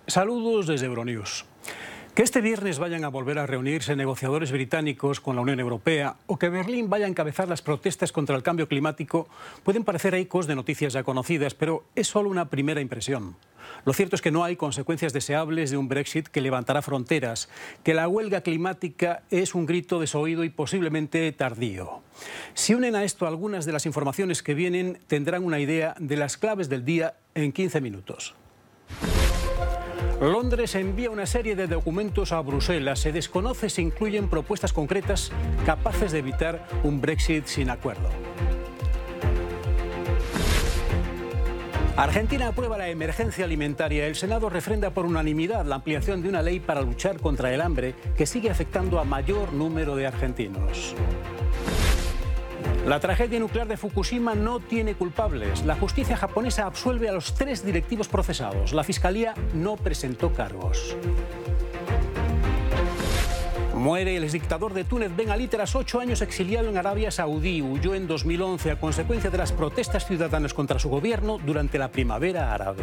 Saludos desde Euronews. Que este viernes vayan a volver a reunirse negociadores británicos con la Unión Europea o que Berlín vaya a encabezar las protestas contra el cambio climático pueden parecer ecos de noticias ya conocidas, pero es solo una primera impresión. Lo cierto es que no hay consecuencias deseables de un Brexit que levantará fronteras, que la huelga climática es un grito desoído y posiblemente tardío. Si unen a esto algunas de las informaciones que vienen, tendrán una idea de las claves del día en 15 minutos. Londres envía una serie de documentos a Bruselas. Se desconoce si incluyen propuestas concretas capaces de evitar un Brexit sin acuerdo. Argentina aprueba la emergencia alimentaria. El Senado refrenda por unanimidad la ampliación de una ley para luchar contra el hambre que sigue afectando a mayor número de argentinos. La tragedia nuclear de Fukushima no tiene culpables. La justicia japonesa absuelve a los 3 directivos procesados. La fiscalía no presentó cargos. Muere el exdictador de Túnez, Ben Ali, tras 8 años exiliado en Arabia Saudí. Huyó en 2011 a consecuencia de las protestas ciudadanas contra su gobierno durante la primavera árabe.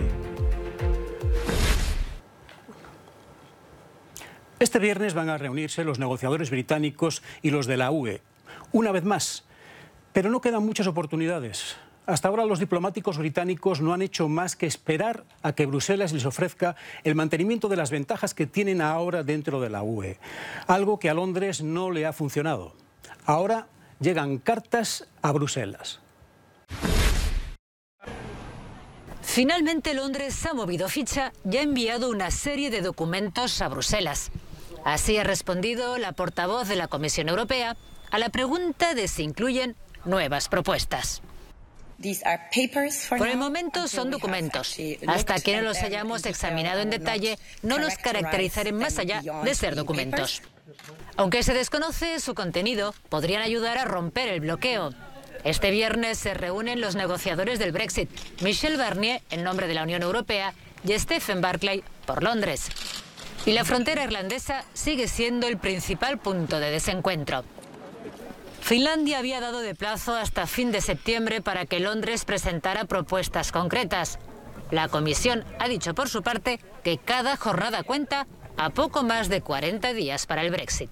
Este viernes van a reunirse los negociadores británicos y los de la UE. Una vez más. Pero no quedan muchas oportunidades. Hasta ahora los diplomáticos británicos no han hecho más que esperar a que Bruselas les ofrezca el mantenimiento de las ventajas que tienen ahora dentro de la UE. Algo que a Londres no le ha funcionado. Ahora llegan cartas a Bruselas. Finalmente Londres ha movido ficha y ha enviado una serie de documentos a Bruselas. Así ha respondido la portavoz de la Comisión Europea a la pregunta de si incluyen nuevas propuestas. Por el momento son documentos. Hasta que no los hayamos examinado en detalle, no los caracterizaré más allá de ser documentos. Aunque se desconoce su contenido, podrían ayudar a romper el bloqueo. Este viernes se reúnen los negociadores del Brexit, Michel Barnier en nombre de la Unión Europea y Stephen Barclay por Londres. Y la frontera irlandesa sigue siendo el principal punto de desencuentro. Finlandia había dado de plazo hasta fin de septiembre para que Londres presentara propuestas concretas. La Comisión ha dicho por su parte que cada jornada cuenta a poco más de 40 días para el Brexit.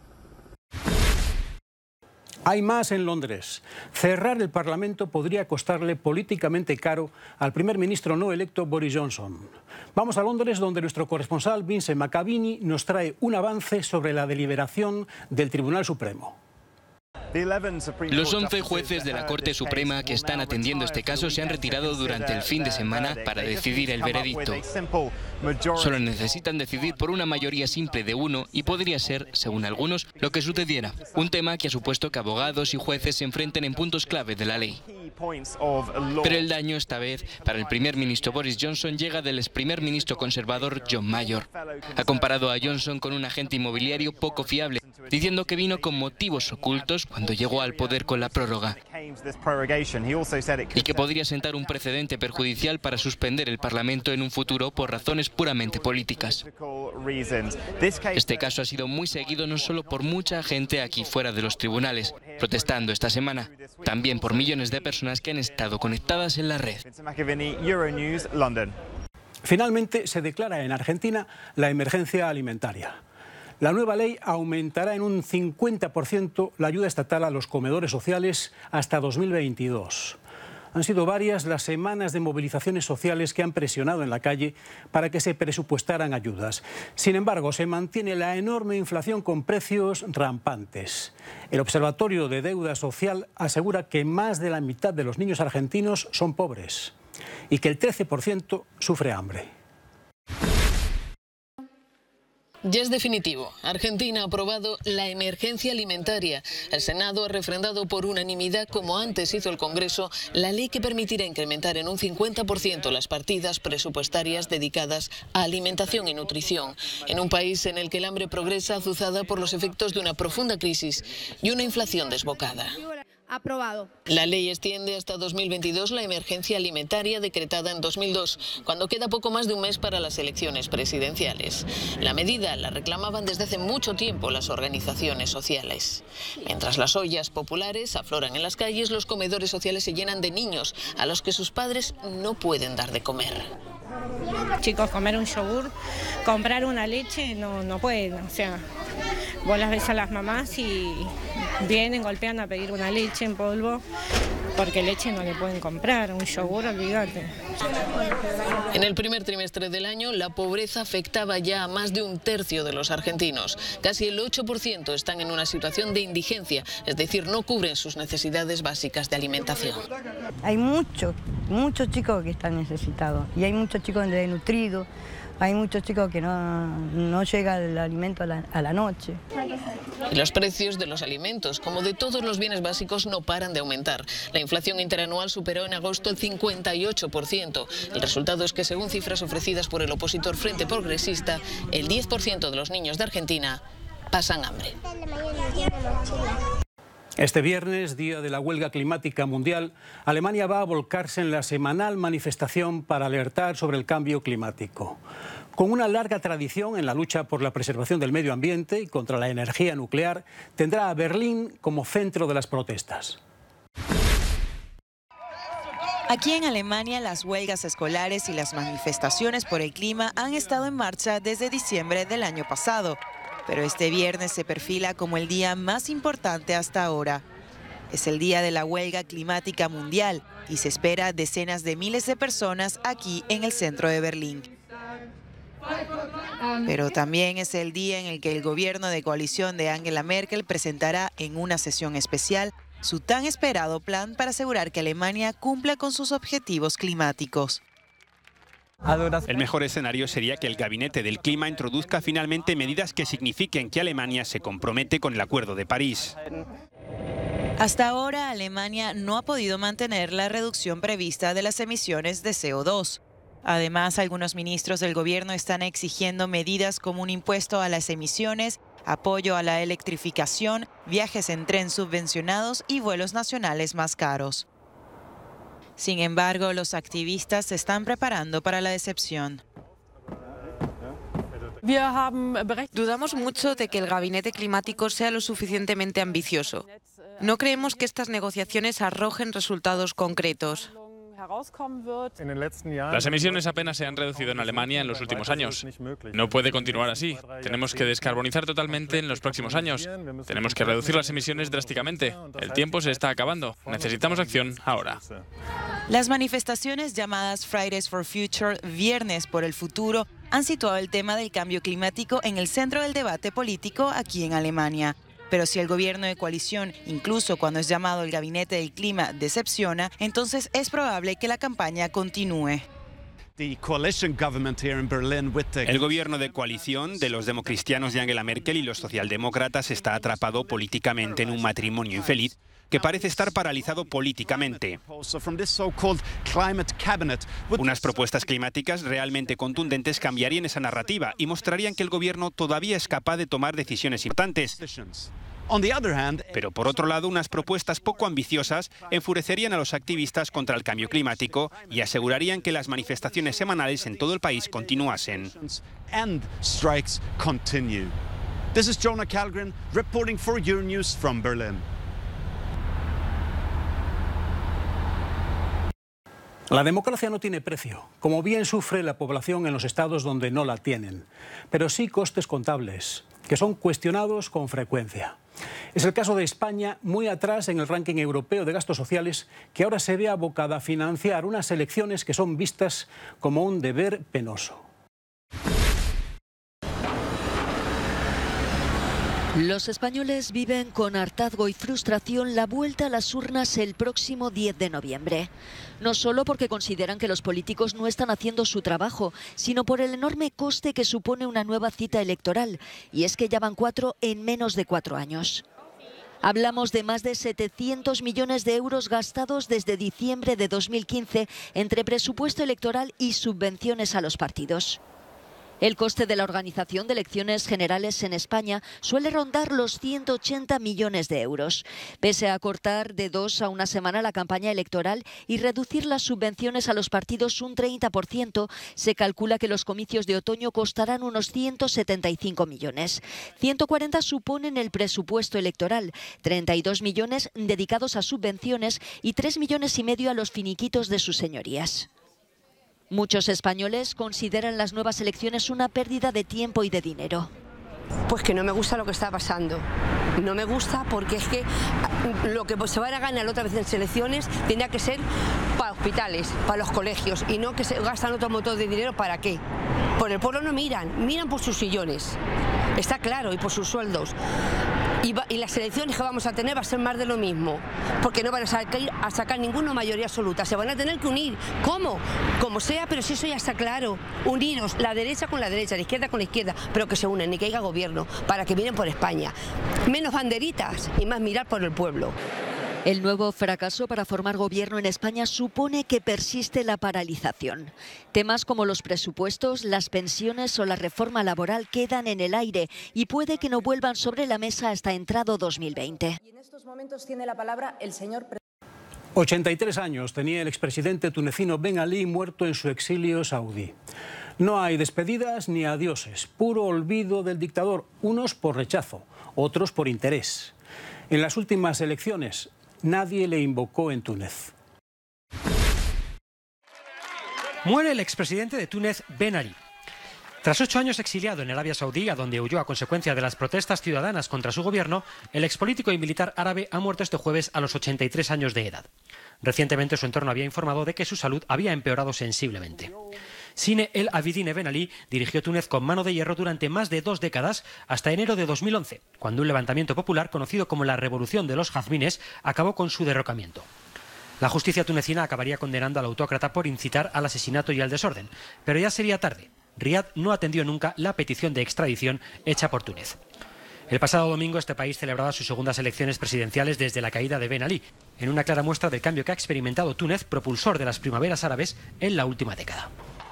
Hay más en Londres. Cerrar el Parlamento podría costarle políticamente caro al primer ministro no electo Boris Johnson. Vamos a Londres, donde nuestro corresponsal Vincent Macavini nos trae un avance sobre la deliberación del Tribunal Supremo. Los 11 jueces de la Corte Suprema que están atendiendo este caso se han retirado durante el fin de semana para decidir el veredicto. Solo necesitan decidir por una mayoría simple de 1 y podría ser, según algunos, lo que sucediera. Un tema que ha supuesto que abogados y jueces se enfrenten en puntos clave de la ley. Pero el daño esta vez para el primer ministro Boris Johnson llega del ex primer ministro conservador John Major. Ha comparado a Johnson con un agente inmobiliario poco fiable, diciendo que vino con motivos ocultos cuando llegó al poder con la prórroga y que podría sentar un precedente perjudicial para suspender el Parlamento en un futuro por razones puramente políticas. Este caso ha sido muy seguido no solo por mucha gente aquí fuera de los tribunales, protestando esta semana, también por millones de personas que han estado conectadas en la red. Finalmente se declara en Argentina la emergencia alimentaria. La nueva ley aumentará en un 50% la ayuda estatal a los comedores sociales hasta 2022. Han sido varias las semanas de movilizaciones sociales que han presionado en la calle para que se presupuestaran ayudas. Sin embargo, se mantiene la enorme inflación con precios rampantes. El Observatorio de Deuda Social asegura que más de la mitad de los niños argentinos son pobres y que el 13% sufre hambre. Ya es definitivo. Argentina ha aprobado la emergencia alimentaria. El Senado ha refrendado por unanimidad, como antes hizo el Congreso, la ley que permitirá incrementar en un 50% las partidas presupuestarias dedicadas a alimentación y nutrición. En un país en el que el hambre progresa azuzada por los efectos de una profunda crisis y una inflación desbocada. Aprobado. La ley extiende hasta 2022 la emergencia alimentaria decretada en 2002, cuando queda poco más de un mes para las elecciones presidenciales. La medida la reclamaban desde hace mucho tiempo las organizaciones sociales. Mientras las ollas populares afloran en las calles, los comedores sociales se llenan de niños a los que sus padres no pueden dar de comer. Chicos, comer un yogur, comprar una leche, no pueden, o sea, vos las ves a las mamás y vienen, golpean a pedir una leche en polvo, porque leche no le pueden comprar, un yogur, olvídate. En el primer trimestre del año, la pobreza afectaba ya a más de un tercio de los argentinos. Casi el 8% están en una situación de indigencia, es decir, no cubren sus necesidades básicas de alimentación. Hay muchos chicos que están necesitados y hay muchos chicos desnutridos. Hay muchos chicos que no llega el alimento a la noche. Y los precios de los alimentos, como de todos los bienes básicos, no paran de aumentar. La inflación interanual superó en agosto el 58%. El resultado es que, según cifras ofrecidas por el opositor Frente Progresista, el 10% de los niños de Argentina pasan hambre. Este viernes, día de la huelga climática mundial, Alemania va a volcarse en la semanal manifestación para alertar sobre el cambio climático. Con una larga tradición en la lucha por la preservación del medio ambiente y contra la energía nuclear, tendrá a Berlín como centro de las protestas. Aquí en Alemania, las huelgas escolares y las manifestaciones por el clima han estado en marcha desde diciembre del año pasado. Pero este viernes se perfila como el día más importante hasta ahora. Es el día de la huelga climática mundial y se espera decenas de miles de personas aquí en el centro de Berlín. Pero también es el día en el que el gobierno de coalición de Angela Merkel presentará en una sesión especial su tan esperado plan para asegurar que Alemania cumpla con sus objetivos climáticos. El mejor escenario sería que el Gabinete del Clima introduzca finalmente medidas que signifiquen que Alemania se compromete con el Acuerdo de París. Hasta ahora, Alemania no ha podido mantener la reducción prevista de las emisiones de CO2. Además, algunos ministros del gobierno están exigiendo medidas como un impuesto a las emisiones, apoyo a la electrificación, viajes en tren subvencionados y vuelos nacionales más caros. Sin embargo, los activistas se están preparando para la decepción. Dudamos mucho de que el gabinete climático sea lo suficientemente ambicioso. No creemos que estas negociaciones arrojen resultados concretos. Las emisiones apenas se han reducido en Alemania en los últimos años. No puede continuar así. Tenemos que descarbonizar totalmente en los próximos años. Tenemos que reducir las emisiones drásticamente. El tiempo se está acabando. Necesitamos acción ahora. Las manifestaciones llamadas Fridays for Future, Viernes por el Futuro, han situado el tema del cambio climático en el centro del debate político aquí en Alemania. Pero si el gobierno de coalición, incluso cuando es llamado el Gabinete del Clima, decepciona, entonces es probable que la campaña continúe. El gobierno de coalición de los democristianos de Angela Merkel y los socialdemócratas está atrapado políticamente en un matrimonio infeliz que parece estar paralizado políticamente. Unas propuestas climáticas realmente contundentes cambiarían esa narrativa y mostrarían que el gobierno todavía es capaz de tomar decisiones importantes. Pero por otro lado, unas propuestas poco ambiciosas enfurecerían a los activistas contra el cambio climático y asegurarían que las manifestaciones semanales en todo el país continuasen. This is Jonah Kalgren reporting for Euronews from Berlin. La democracia no tiene precio, como bien sufre la población en los estados donde no la tienen, pero sí costes contables, que son cuestionados con frecuencia. Es el caso de España, muy atrás en el ranking europeo de gastos sociales, que ahora se ve abocada a financiar unas elecciones que son vistas como un deber penoso. Los españoles viven con hartazgo y frustración la vuelta a las urnas el próximo 10 de noviembre. No solo porque consideran que los políticos no están haciendo su trabajo, sino por el enorme coste que supone una nueva cita electoral. Y es que ya van 4 en menos de 4 años. Hablamos de más de 700 millones de euros gastados desde diciembre de 2015 entre presupuesto electoral y subvenciones a los partidos. El coste de la organización de elecciones generales en España suele rondar los 180 millones de euros. Pese a cortar de 2 a 1 semana la campaña electoral y reducir las subvenciones a los partidos un 30%, se calcula que los comicios de otoño costarán unos 175 millones. 140 suponen el presupuesto electoral, 32 millones dedicados a subvenciones y 3,5 millones a los finiquitos de sus señorías. Muchos españoles consideran las nuevas elecciones una pérdida de tiempo y de dinero. Pues que no me gusta lo que está pasando. No me gusta porque es que lo que se van a ganar otra vez en selecciones tenía que ser para hospitales, para los colegios, y no que se gastan otro montón de dinero. ¿Para qué? Por el pueblo no miran por sus sillones. Está claro, y por sus sueldos. Y las elecciones que vamos a tener va a ser más de lo mismo, porque no van a sacar ninguna mayoría absoluta, se van a tener que unir. ¿Cómo? Como sea, pero si eso ya está claro. Uniros, la derecha con la derecha, la izquierda con la izquierda, pero que se unen y que haya gobierno, para que miren por España. Menos banderitas y más mirar por el pueblo. El nuevo fracaso para formar gobierno en España supone que persiste la paralización. Temas como los presupuestos, las pensiones o la reforma laboral quedan en el aire y puede que no vuelvan sobre la mesa hasta entrado 2020. Y en estos momentos tiene la palabra el señor 83 años tenía el expresidente tunecino Ben Ali, muerto en su exilio saudí. No hay despedidas ni adioses, puro olvido del dictador, unos por rechazo, otros por interés. En las últimas elecciones, nadie le invocó en Túnez. Muere el expresidente de Túnez, Ben Ali. Tras 8 años exiliado en Arabia Saudí, a donde huyó a consecuencia de las protestas ciudadanas contra su gobierno, el expolítico y militar árabe ha muerto este jueves a los 83 años de edad. Recientemente su entorno había informado de que su salud había empeorado sensiblemente. Zine El Abidine Ben Ali dirigió Túnez con mano de hierro durante más de 2 décadas, hasta enero de 2011, cuando un levantamiento popular conocido como la Revolución de los Jazmines acabó con su derrocamiento. La justicia tunecina acabaría condenando al autócrata por incitar al asesinato y al desorden, pero ya sería tarde. Riad no atendió nunca la petición de extradición hecha por Túnez. El pasado domingo este país celebraba sus segundas elecciones presidenciales desde la caída de Ben Ali, en una clara muestra del cambio que ha experimentado Túnez, propulsor de las primaveras árabes en la última década.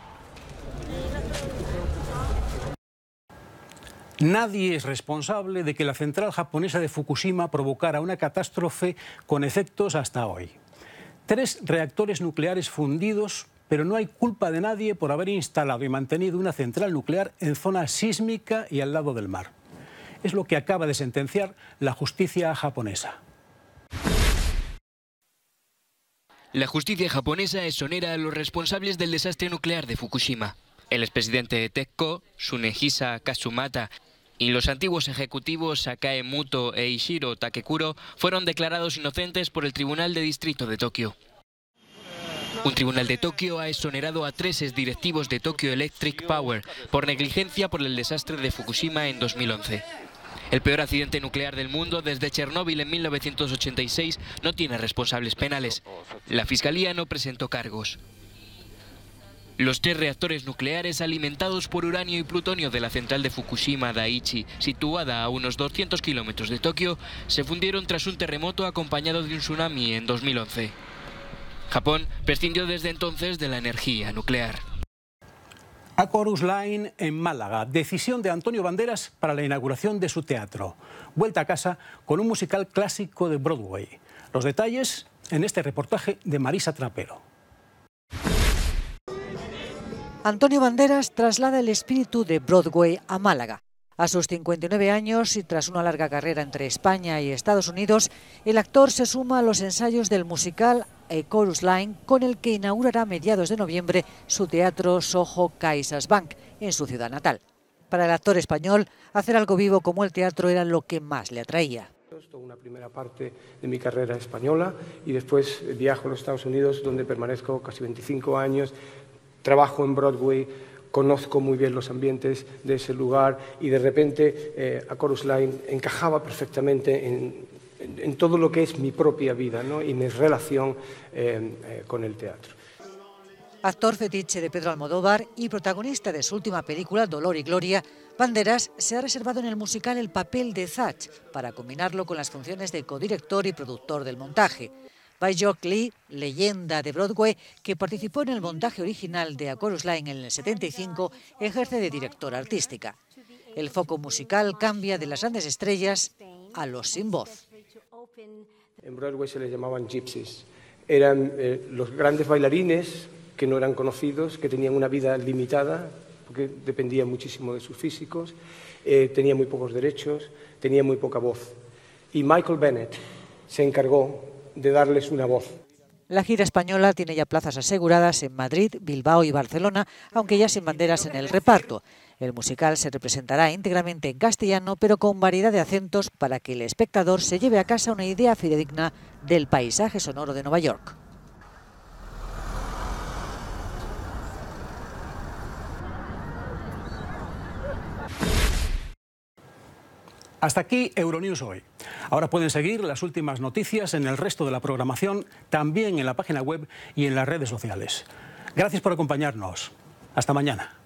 Nadie es responsable de que la central japonesa de Fukushima provocara una catástrofe con efectos hasta hoy. 3 reactores nucleares fundidos, pero no hay culpa de nadie por haber instalado y mantenido una central nuclear en zona sísmica y al lado del mar. Es lo que acaba de sentenciar la justicia japonesa. La justicia japonesa exonera a los responsables del desastre nuclear de Fukushima. El expresidente de TEPCO, Tsunehisa Kasumata, y los antiguos ejecutivos Sakae Muto e Ishiro Takekuro fueron declarados inocentes por el Tribunal de Distrito de Tokio. Un tribunal de Tokio ha exonerado a 3 exdirectivos de Tokyo Electric Power por negligencia por el desastre de Fukushima en 2011. El peor accidente nuclear del mundo desde Chernóbil en 1986 no tiene responsables penales. La Fiscalía no presentó cargos. Los 3 reactores nucleares alimentados por uranio y plutonio de la central de Fukushima Daiichi, situada a unos 200 kilómetros de Tokio, se fundieron tras un terremoto acompañado de un tsunami en 2011. Japón prescindió desde entonces de la energía nuclear. A Chorus Line en Málaga, decisión de Antonio Banderas para la inauguración de su teatro. Vuelta a casa con un musical clásico de Broadway. Los detalles en este reportaje de Marisa Trapero. Antonio Banderas traslada el espíritu de Broadway a Málaga. A sus 59 años y tras una larga carrera entre España y Estados Unidos, el actor se suma a los ensayos del musical A Chorus Line, con el que inaugurará a mediados de noviembre su teatro Soho CaixaBank en su ciudad natal. Para el actor español, hacer algo vivo como el teatro era lo que más le atraía. Una primera parte de mi carrera española y después viajo a los Estados Unidos, donde permanezco casi 25 años, trabajo en Broadway, conozco muy bien los ambientes de ese lugar y de repente A Chorus Line encajaba perfectamente en todo lo que es mi propia vida, ¿no? Y mi relación con el teatro. Actor fetiche de Pedro Almodóvar y protagonista de su última película, Dolor y Gloria, Banderas se ha reservado en el musical el papel de Zach para combinarlo con las funciones de codirector y productor del montaje. Bai-Jok Lee, leyenda de Broadway, que participó en el montaje original de A Chorus Line en el 75, ejerce de directora artística. El foco musical cambia de las grandes estrellas a los sin voz. En Broadway se les llamaban gypsies. Eran los grandes bailarines que no eran conocidos, que tenían una vida limitada, porque dependían muchísimo de sus físicos, tenían muy pocos derechos, tenían muy poca voz. Y Michael Bennett se encargó de darles una voz. La gira española tiene ya plazas aseguradas en Madrid, Bilbao y Barcelona, aunque ya sin banderas en el reparto. El musical se representará íntegramente en castellano, pero con variedad de acentos para que el espectador se lleve a casa una idea fidedigna del paisaje sonoro de Nueva York. Hasta aquí Euronews hoy. Ahora pueden seguir las últimas noticias en el resto de la programación, también en la página web y en las redes sociales. Gracias por acompañarnos. Hasta mañana.